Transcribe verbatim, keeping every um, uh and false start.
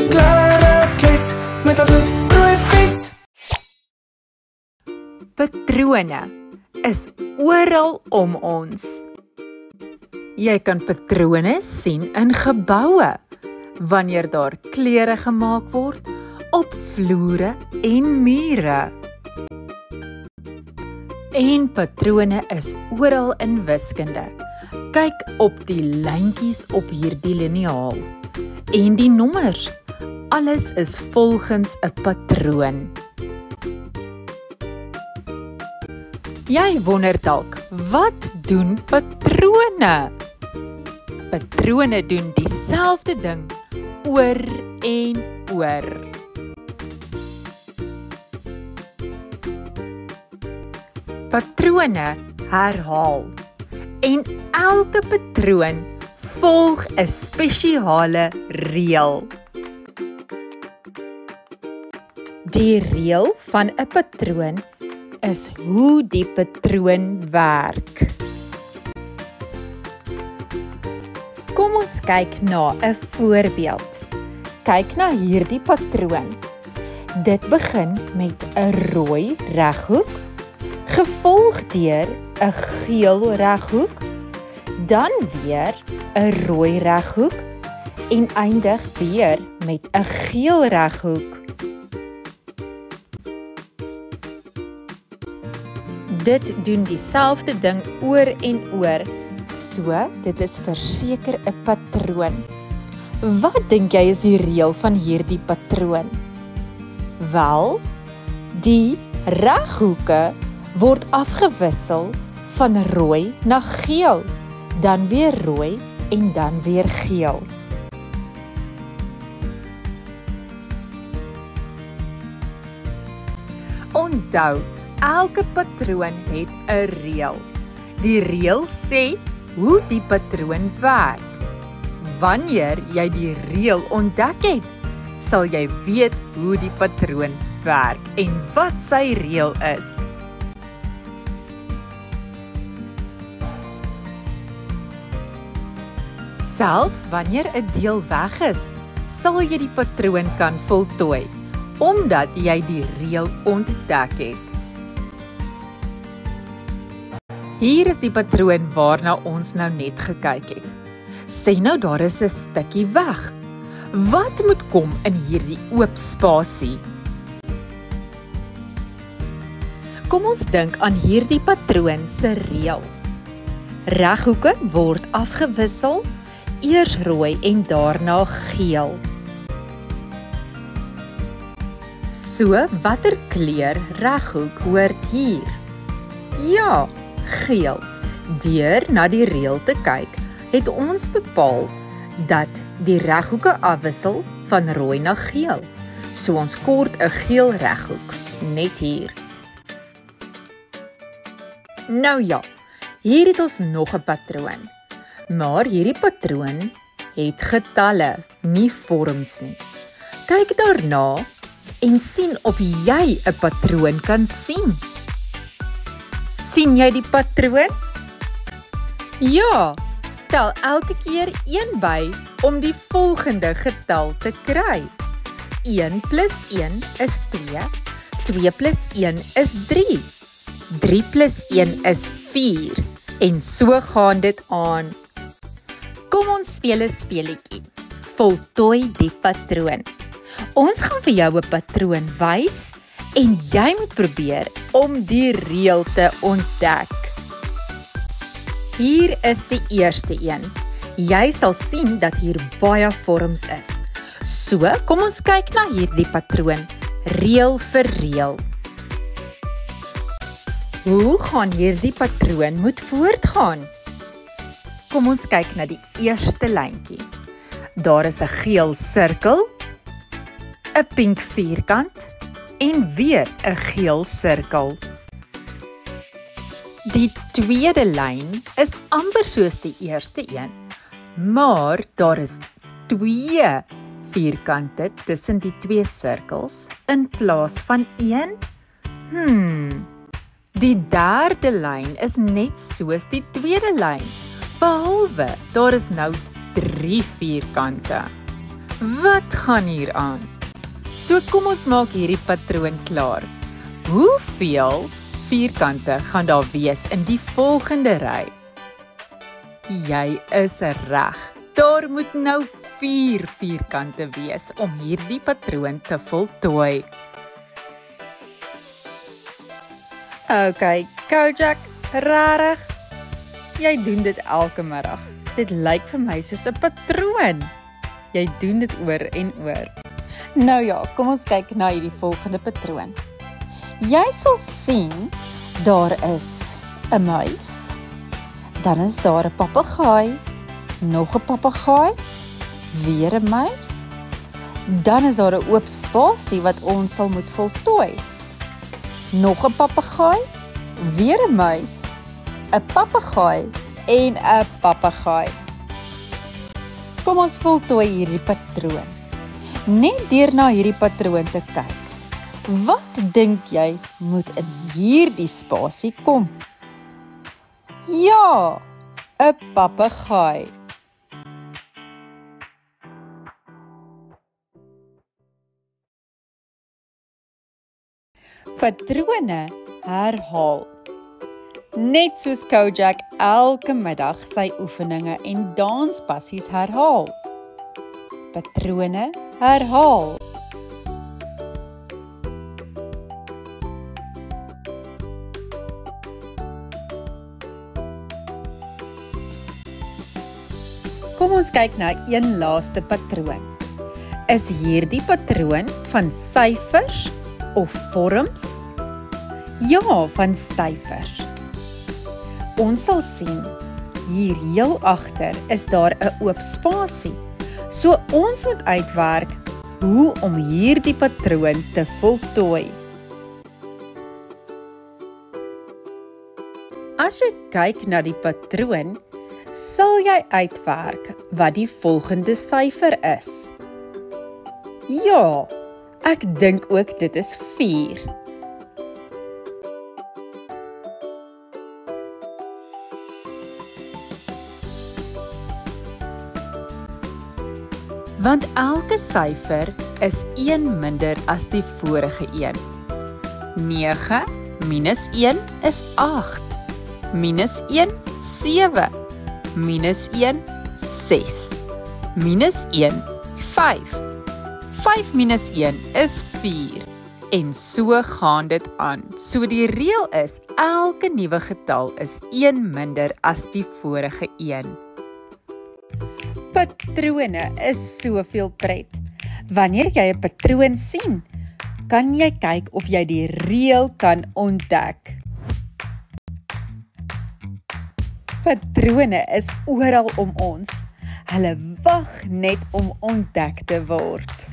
Klara, Klets, met haar bloedrooi fiets. Patrone is oral om ons. Jy kan patrone sien in geboue, wanneer daar klere gemaak word, op vloere en mure. En patrone is oral in wiskunde. Kyk op die lyntjies op hierdie liniaal. En die nommers, alles is volgens 'n patroon. Jy wonder dalk, wat doen patrone? Patrone doen dieselfde ding oor en oor. Patrone herhaal en elke patroon volg 'n spesiale reël. Die reël van 'n patroon is hoe die patroon werk. Kom ons kyk na 'n voorbeeld. Kyk na hierdie patroon. Dit begin met 'n rooi reghoek, gevolg deur 'n geel reghoek, dan weer 'n rooi reghoek en eindig weer met 'n geel reghoek. Dit doen dieselfde ding oor en oor, so dit is verseker 'n patroon. Wat dink jy is die reël van hierdie patroon? Wel, die reghoeke word afgewissel van rooi na geel, dan weer rooi en dan weer geel. Onthou, elke patroon het 'n reël. Die reël sê hoe die patroon werk. Wanneer jy die reël ontdek het, sal jy weet hoe die patroon werk en wat sy reël is. Selfs wanneer 'n deel weg is, sal jy die patroon kan voltooi, omdat jy die reël ontdek het. Hier is die patroon waarna ons nou net gekyk het. Sê nou daar is 'n stukkie weg. Wat moet kom in hierdie oop spasie? Kom ons dink aan hierdie patroon se reël. Reghoeke word afgewissel, eers rooi en daarna geel. So, watter kleur reghoek hoort hier? Ja, geel. Deur na die reël te kyk, het ons bepaal dat die reghoeke afwissel van rooi na geel. So ons kort 'n geel reghoek, net hier. Nou ja, hier het ons nog 'n patroon. Maar hierdie patroon het getalle, nie vorms nie. Kyk daarna en sien of jy 'n patroon kan sien. Sien jy die patroon? Ja, tel elke keer een by om die volgende getal te kry. een plus een is twee, twee plus een is drie, drie plus een is vier, en so gaan dit aan. Kom ons speel 'n speletjie. Voltooi die patroon. Ons gaan vir jou 'n patroon wys en jy moet probeer om die reël te ontdek. Hier is die eerste een. Jy sal sien dat hier baie vorms is. So, kom ons kyk na hierdie patroon, reël vir reël. Hoe gaan hierdie patroon moet voortgaan? Kom ons kyk na die eerste lyntjie. Daar is 'n geel sirkel, 'n pink vierkant en weer 'n geel sirkel. Die tweede lyn is amper soos die eerste een, maar daar is twee vierkante tussen die twee sirkels in plaas van een. Hmm. Die derde lyn is net soos die tweede lyn, behalwe daar is nou drie vierkante. Wat gaan hier aan? So kom ons maak hierdie patroon klaar. Hoeveel vierkante gaan daar wees in die volgende ry? Jy is reg. Daar moet nou vier vierkante wees om hierdie patroon te voltooi. Okay, Kojak, rarig. Jy doen dit elke middag. Dit lyk vir my soos 'n patroon. Jy doen dit oor en oor. Nou ja, kom ons kyk na hierdie volgende patroon. Jy sal sien, daar is 'n muis, dan is daar 'n papegaai, nog 'n papegaai, weer 'n muis, dan is daar 'n oop spasie wat ons sal moet voltooi. Nog 'n papegaai, weer 'n muis, 'n papegaai en 'n papegaai. Kom ons voltooi hierdie patroon. Net deur na hierdie patroon te kyk. Wat dink jy moet in hierdie spasie kom? Ja, 'n papegaai. Patrone herhaal. Net soos Kojak elke middag sy oefeninge en danspassies herhaal. Patrone herhaal. Kom ons kyk na een laaste patroon. Is hierdie patroon van syfers of vorms? Ja, van syfers. Ons sal sien, hier heel agter is daar 'n oop spasie. So ons moet uitwerk hoe om hierdie patroon te voltooi. As jy kyk na die patroon, sal jy uitwerk wat die volgende syfer is. Ja, ek dink ook dit is vier. Want elke syfer is een minder as die vorige een. nege minus een is agt. Minus een, sewe. Minus een, ses. Minus een, vyf. vyf minus een is vier. En so gaan dit aan. So die reël is, elke nuwe getal is een minder as die vorige een. Patrone is soveel pret. Wanneer jy 'n patroon sien, kan jy kyk of jy die reël kan ontdek. Patrone is oral om ons. Hulle wag net om ontdek te word.